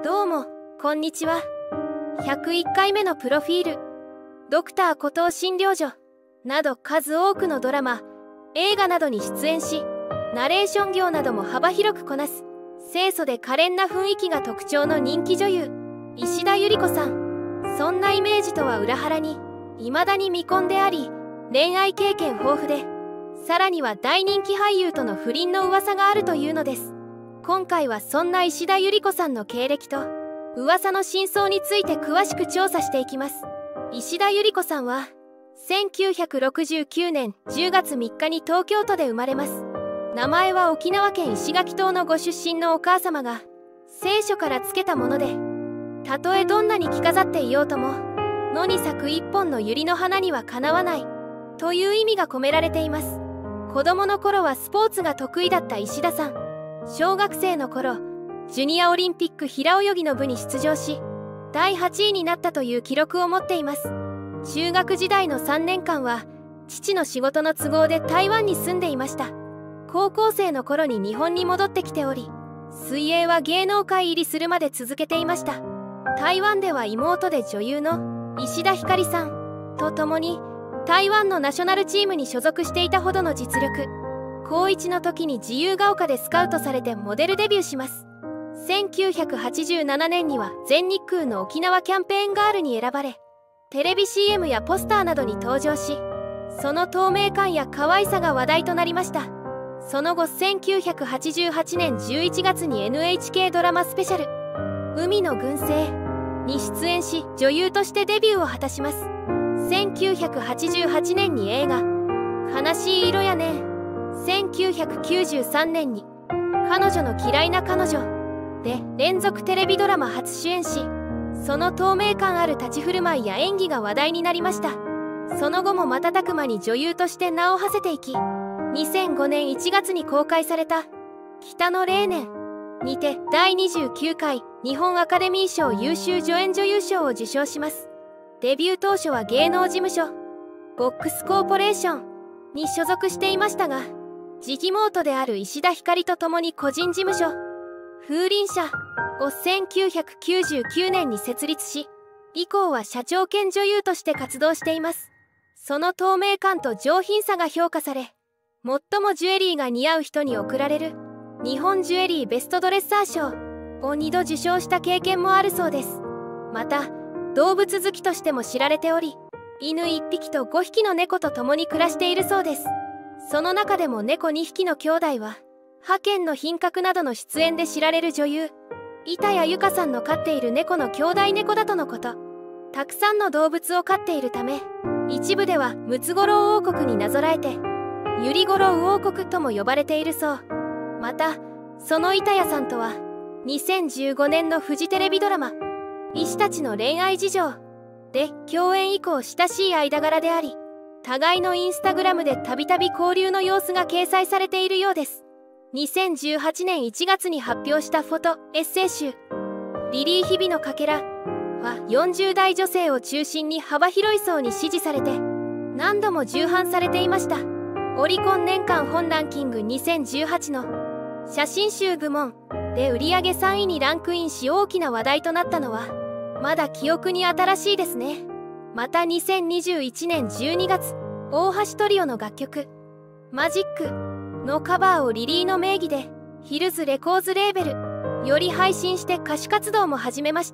どうも、こんにちは。101回目のプロフィール、ドクターコトー診療所など数多くのドラマ、映画などに出演し、ナレーション業なども幅広くこなす、清楚で可憐な雰囲気が特徴の人気女優、石田ゆり子さん。そんなイメージとは裏腹に、未だに未婚であり、恋愛経験豊富で、さらには大人気俳優との不倫の噂があるというのです。今回はそんな石田ゆり子さんの経歴と噂の真相について詳しく調査していきます。石田ゆり子さんは1969年10月3日に東京都で生まれます。名前は沖縄県石垣島のご出身のお母様が聖書からつけたもので、たとえどんなに着飾っていようとも野に咲く一本の百合の花にはかなわないという意味が込められています。子供の頃はスポーツが得意だった石田さん。小学生の頃、ジュニアオリンピック平泳ぎの部に出場し、第8位になったという記録を持っています。中学時代の3年間は、父の仕事の都合で台湾に住んでいました。高校生の頃に日本に戻ってきており、水泳は芸能界入りするまで続けていました。台湾では妹で女優の石田ひかりさんと共に、台湾のナショナルチームに所属していたほどの実力。高1の時に自由が丘でスカウトされてモデルデビューします。1987年には全日空の沖縄キャンペーンガールに選ばれ、テレビ CM やポスターなどに登場し、その透明感や可愛さが話題となりました。その後1988年11月に NHK ドラマスペシャル「海の群生」に出演し、女優としてデビューを果たします。1988年に映画「悲しい色やねん」、1993年に「彼女の嫌いな彼女」で連続テレビドラマ初主演し、その透明感ある立ち振る舞いや演技が話題になりました。その後も瞬く間に女優として名を馳せていき、2005年1月に公開された「北の黎年」にて第29回日本アカデミー賞優秀助演女優賞を受賞します。デビュー当初は芸能事務所ボックスコーポレーションに所属していましたが、次期妹である石田ひかりと共に個人事務所風鈴社を1999年に設立し、以降は社長兼女優として活動しています。その透明感と上品さが評価され、最もジュエリーが似合う人に贈られる日本ジュエリーベストドレッサー賞を2度受賞した経験もあるそうです。また動物好きとしても知られており、犬1匹と5匹の猫と共に暮らしているそうです。その中でも猫2匹の兄弟は派遣の品格などの出演で知られる女優板谷由夏さんの飼っている猫の兄弟猫だとのこと。たくさんの動物を飼っているため、一部ではムツゴロウ王国になぞらえてユリゴロウ王国とも呼ばれているそう。またその板谷さんとは2015年のフジテレビドラマ「医師たちの恋愛事情」で共演以降親しい間柄であり、互いのインスタグラムでたびたび交流の様子が掲載されているようです。2018年1月に発表したフォトエッセイ集「リリー日々のかけら」は40代女性を中心に幅広い層に支持されて、何度も重版されていました。オリコン年間本ランキング2018の写真集部門で売上3位にランクインし、大きな話題となったのはまだ記憶に新しいですね。また2021年12月、大橋トリオの楽曲「マジック」のカバーをリリーの名義でヒルズレコーズレーベルより配信して歌手活動も始めました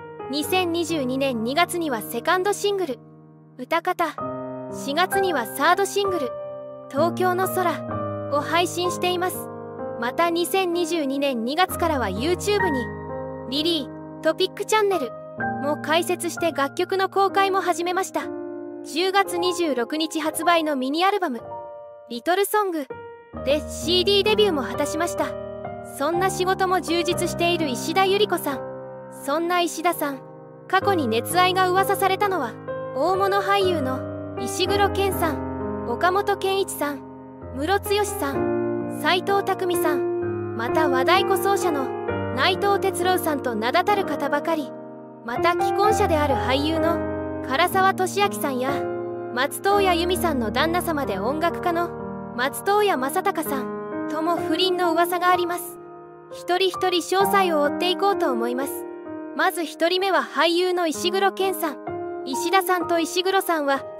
。2022年2月にはセカンドシングル「歌方」、4月にはサードシングル「東京の空」を配信しています。また2022年2月からは YouTube にリリートピックチャンネルも開設して楽曲の公開も始めました。10月26日発売のミニアルバム「リトルソング」で CD デビューも果たしました。そんな仕事も充実している石田ゆり子さん。そんな石田さん、過去に熱愛が噂されたのは大物俳優の石黒賢さん、岡本健一さん、ムロツヨシさん、斎藤工さん、また和太鼓奏者の内藤哲郎さんと名だたる方ばかり。また既婚者である俳優の唐沢寿明さんや松任谷由実さんの旦那様で音楽家の松任谷正隆さんとも不倫の噂があります。一人一人詳細を追っていこうと思います。 まず1人目は俳優の石黒賢さん。石田さんと石黒さんは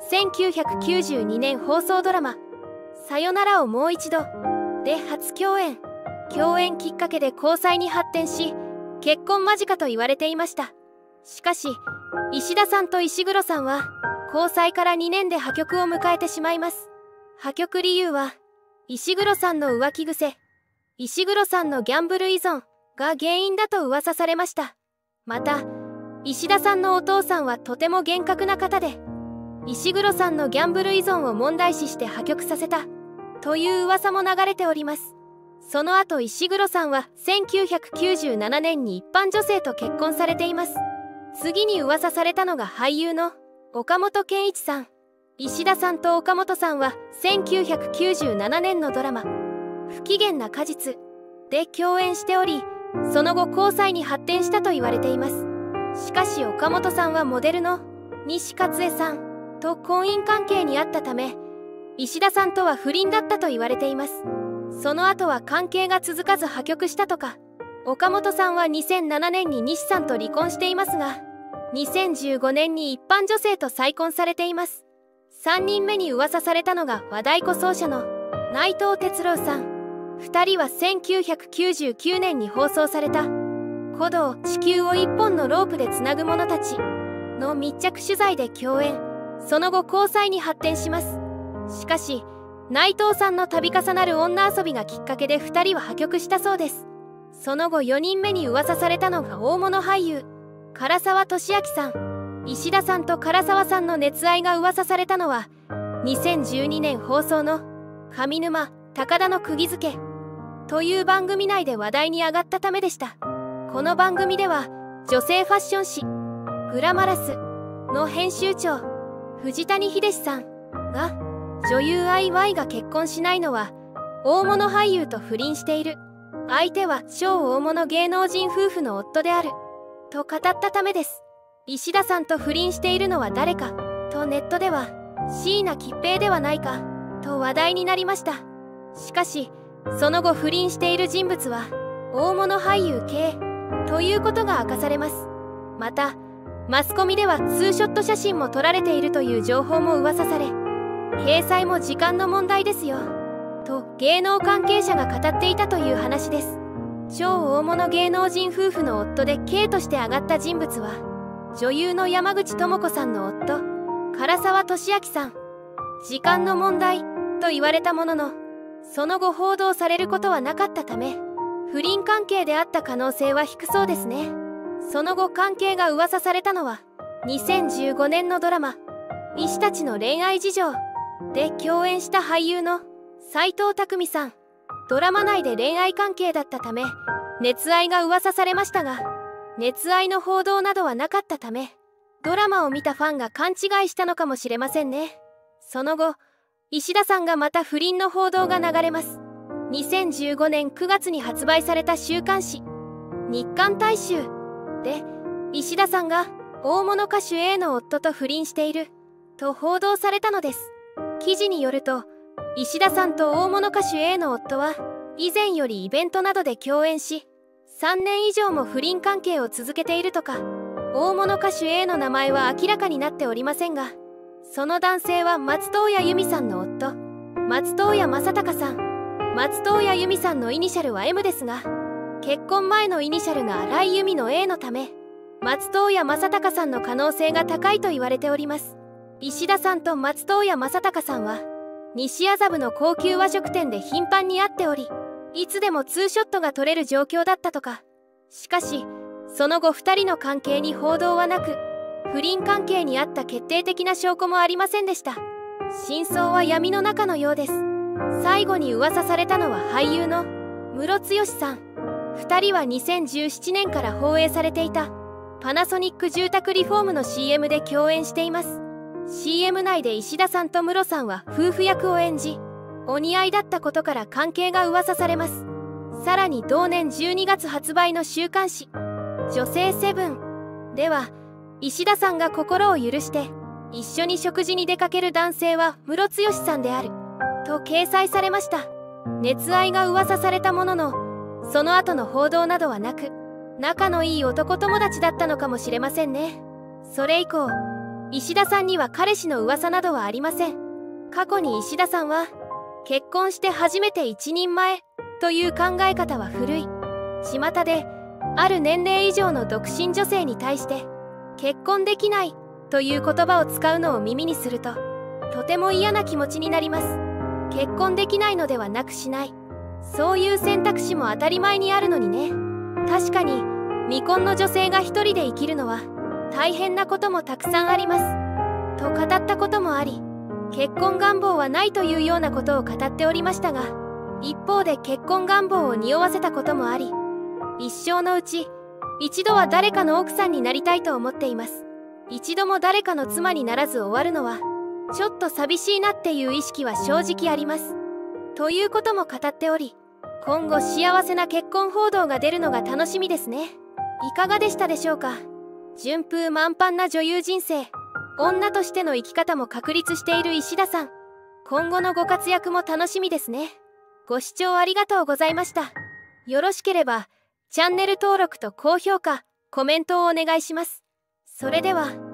1992年放送ドラマ「さよならをもう一度」で初共演。共演きっかけで交際に発展し、結婚間近と言われていました。しかし石田さんと石黒さんは交際から2年で破局を迎えてしまいます。破局理由は石黒さんの浮気癖、石黒さんのギャンブル依存が原因だと噂されました。また石田さんのお父さんはとても厳格な方で、石黒さんのギャンブル依存を問題視して破局させたという噂も流れております。その後石黒さんは1997年に一般女性と結婚されています。次に噂されたのが俳優の岡本健一さん。石田さんと岡本さんは1997年のドラマ「不機嫌な果実」で共演しており、その後交際に発展したと言われています。しかし岡本さんはモデルの西勝江さんと婚姻関係にあったため、石田さんとは不倫だったと言われています。その後は関係が続かず破局したとか。岡本さんは2007年に西さんと離婚していますが、2015年に一般女性と再婚されています。3人目に噂されたのが和太鼓奏者の内藤哲郎さん。2人は1999年に放送された鼓動地球を一本のロープでつなぐ者たちの密着取材で共演。その後交際に発展します。しかし内藤さんの度重なる女遊びがきっかけで2人は破局したそうです。その後4人目に噂されたのが大物俳優唐沢寿明さん。石田さんと唐沢さんの熱愛が噂されたのは2012年放送の上沼高田の釘付けという番組内で話題に上がったためでした。この番組では女性ファッション誌グラマラスの編集長藤谷秀さんが、女優 IY が結婚しないのは大物俳優と不倫している、相手は超大物芸能人夫婦の夫であると語ったためです。石田さんと不倫しているのは誰かとネットでは椎名桔平ではないかと話題になりました。しかしその後不倫している人物は大物俳優系ということが明かされます。またマスコミではツーショット写真も撮られているという情報も噂され、掲載も時間の問題ですよと芸能関係者が語っていたという話です。超大物芸能人夫婦の夫で K として挙がった人物は女優の山口智子さんの夫唐沢寿明さん。時間の問題と言われたものの、その後報道されることはなかったため、不倫関係であった可能性は低そうですね。その後関係が噂されたのは2015年のドラマ「医師たちの恋愛事情」で共演した俳優の斎藤工さん。ドラマ内で恋愛関係だったため熱愛が噂されましたが、熱愛の報道などはなかったためドラマを見たファンが勘違いしたのかもしれませんね。その後石田さんがまた不倫の報道が流れます。2015年9月に発売された週刊誌「日刊大衆」で石田さんが大物歌手 A の夫と不倫していると報道されたのです。記事によると石田さんと大物歌手 A の夫は以前よりイベントなどで共演し、3年以上も不倫関係を続けているとか。大物歌手 A の名前は明らかになっておりませんが、その男性は松任谷由実さんの夫松任谷正隆さん。松任谷由実さんのイニシャルは M ですが、結婚前のイニシャルが荒井由実の A のため松任谷正隆さんの可能性が高いと言われております。石田さんと松任谷正隆さんは西麻布の高級和食店で頻繁に会っており、いつでもツーショットが撮れる状況だったとか。しかしその後2人の関係に報道はなく、不倫関係にあった決定的な証拠もありませんでした。真相は闇の中のようです。最後に噂されたのは俳優のムロツヨシさん。2人は2017年から放映されていたパナソニック住宅リフォームの CM で共演しています。 CM 内で石田さんとムロさんは夫婦役を演じ、お似合いだったことから関係が噂されます。さらに同年12月発売の週刊誌女性セブンでは、石田さんが心を許して一緒に食事に出かける男性はムロツヨシさんであると掲載されました。熱愛が噂されたものの、その後の報道などはなく、 仲のいい男友達だったのかもしれませんね。それ以降石田さんには彼氏の噂などはありません。過去に石田さんは結婚して初めて一人前という考え方は古い。巷である年齢以上の独身女性に対して結婚できないという言葉を使うのを耳にするととても嫌な気持ちになります。結婚できないのではなくしない、そういう選択肢も当たり前にあるのにね。確かに未婚の女性が一人で生きるのは大変なこともたくさんありますと語ったこともあり、結婚願望はないというようなことを語っておりましたが、一方で結婚願望を匂わせたこともあり、一生のうち一度は誰かの奥さんになりたいと思っています。一度も誰かの妻にならず終わるのはちょっと寂しいなっていう意識は正直ありますということも語っており、今後幸せな結婚報道が出るのが楽しみですね。いかがでしたでしょうか。順風満帆な女優人生、女としての生き方も確立している石田さん、今後のご活躍も楽しみですね。ご視聴ありがとうございました。よろしければチャンネル登録と高評価、コメントをお願いします。それでは。